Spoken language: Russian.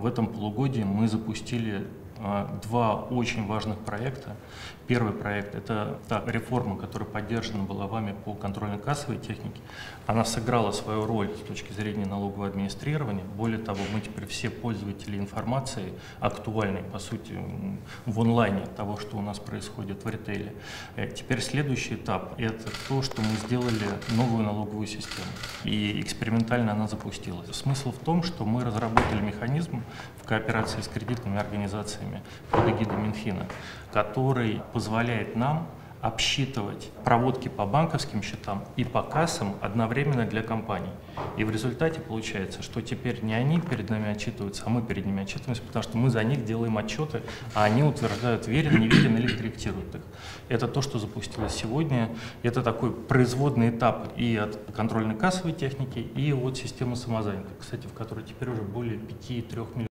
В этом полугодии мы запустили два очень важных проекта. Первый проект – это та реформа, которая поддержана была вами по контрольно-кассовой технике. Она сыграла свою роль с точки зрения налогового администрирования. Более того, мы теперь все пользователи информации, актуальной, по сути, в онлайне того, что у нас происходит в ритейле. Теперь следующий этап – это то, что мы сделали новую налоговую систему. И экспериментально она запустилась. Смысл в том, что мы разработали механизм в кооперации с кредитными организациями под эгидой Минфина, который позволяет нам обсчитывать проводки по банковским счетам и по кассам одновременно для компаний. И в результате получается, что теперь не они перед нами отчитываются, а мы перед ними отчитываемся, потому что мы за них делаем отчеты, а они утверждают, верен, не верен или корректируют их. Это то, что запустилось сегодня. Это такой производный этап и от контрольно-кассовой техники, и от системы самозанятых, кстати, в которой теперь уже более 5,3 миллионов.